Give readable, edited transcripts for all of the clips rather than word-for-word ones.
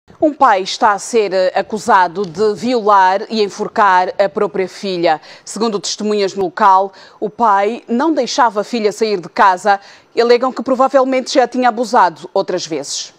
Um pai está a ser acusado de violar e enforcar a própria filha. Segundo testemunhas no local, o pai não deixava a filha sair de casa e alegam que provavelmente já tinha abusado outras vezes.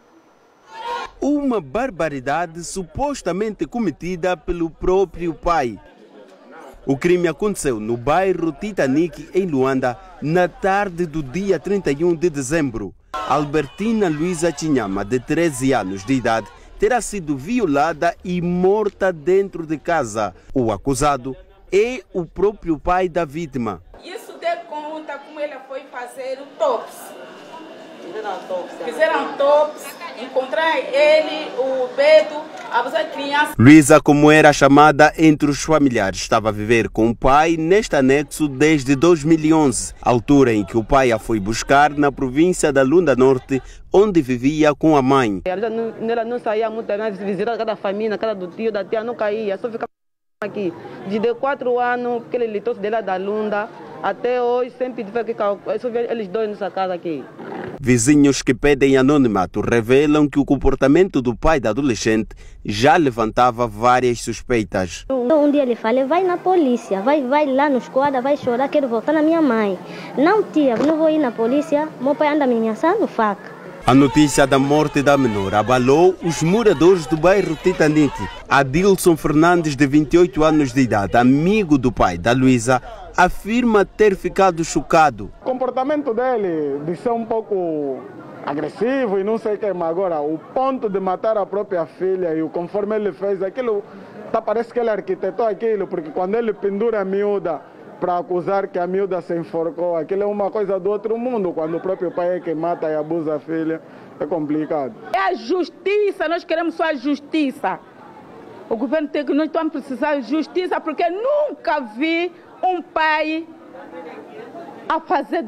Uma barbaridade supostamente cometida pelo próprio pai. O crime aconteceu no bairro Titanic, em Luanda, na tarde do dia 31 de dezembro. Albertina Luisa Chinyama, de 13 anos de idade, terá sido violada e morta dentro de casa. O acusado é o próprio pai da vítima. Isso deu conta como ele foi fazer o TOPS. Fizeram TOPS, encontrar ele, o Beto, a criança. Luisa, como era chamada entre os familiares, estava a viver com o pai neste anexo desde 2011, altura em que o pai a foi buscar na província da Luanda Norte, onde vivia com a mãe. Ela não saía muito, visitar cada família, cada do tio, da tia, nunca ia, só ficava aqui. De 4 anos, que ele trouxe dela da Luanda, até hoje sempre tive que só ver eles dois nessa casa aqui. Vizinhos que pedem anonimato revelam que o comportamento do pai da adolescente já levantava várias suspeitas. Um dia ele fala, vai na polícia, vai lá no esquadra, vai chorar, quero voltar na minha mãe. Não, tia, não vou ir na polícia, meu pai anda me ameaçando, faca. A notícia da morte da menor abalou os moradores do bairro Titanic. Adilson Fernandes, de 28 anos de idade, amigo do pai da Luisa, afirma ter ficado chocado. O comportamento dele de ser um pouco agressivo e não sei o que, mas agora o ponto de matar a própria filha e o conforme ele fez aquilo, parece que ele arquitetou aquilo, porque quando ele pendura a miúda para acusar que a miúda se enforcou, aquilo é uma coisa do outro mundo. Quando o próprio pai é que mata e abusa a filha, é complicado. É a justiça, nós queremos só a justiça. O governo tem que, nós estamos precisando de justiça, porque nunca vi um pai a fazer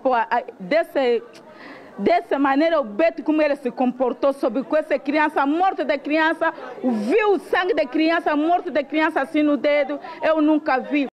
dessa maneira, o Beto, como ele se comportou sobre com essa criança, a morte da criança, viu o sangue da criança, a morte da criança assim no dedo, eu nunca vi.